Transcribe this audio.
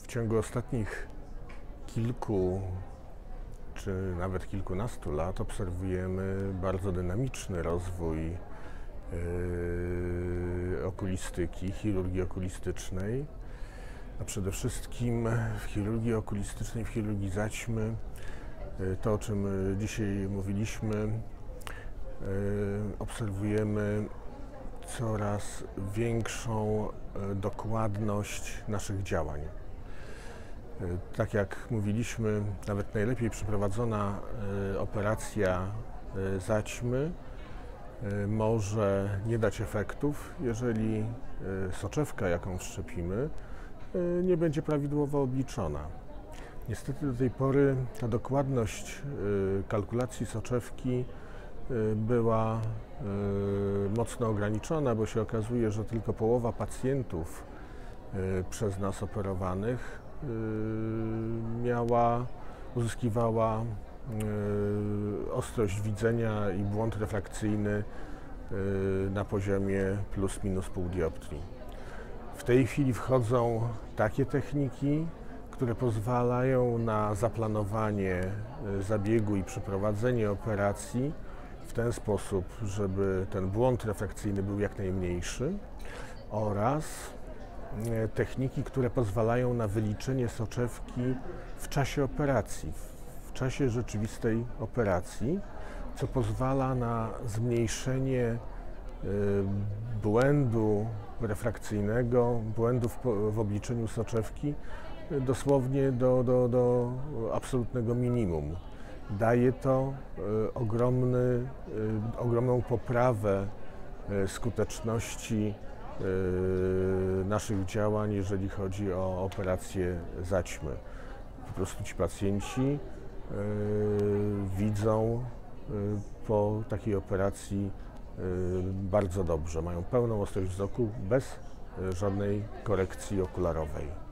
W ciągu ostatnich kilku czy nawet kilkunastu lat obserwujemy bardzo dynamiczny rozwój okulistyki, chirurgii okulistycznej, a przede wszystkim w chirurgii okulistycznej, w chirurgii zaćmy, to o czym dzisiaj mówiliśmy, obserwujemy coraz większą dokładność naszych działań. Tak jak mówiliśmy, nawet najlepiej przeprowadzona operacja zaćmy może nie dać efektów, jeżeli soczewka, jaką wszczepimy, nie będzie prawidłowo obliczona. Niestety do tej pory ta dokładność kalkulacji soczewki była mocno ograniczona, bo się okazuje, że tylko połowa pacjentów przez nas operowanych uzyskiwała ostrość widzenia i błąd refrakcyjny na poziomie plus minus pół dioptrii. W tej chwili wchodzą takie techniki, które pozwalają na zaplanowanie zabiegu i przeprowadzenie operacji w ten sposób, żeby ten błąd refrakcyjny był jak najmniejszy, oraz techniki, które pozwalają na wyliczenie soczewki w czasie operacji, w czasie rzeczywistej operacji, co pozwala na zmniejszenie błędu refrakcyjnego, błędów w obliczeniu soczewki dosłownie do absolutnego minimum. Daje to ogromną poprawę skuteczności naszych działań, jeżeli chodzi o operację zaćmy. Po prostu ci pacjenci widzą po takiej operacji bardzo dobrze. Mają pełną ostrość wzroku bez żadnej korekcji okularowej.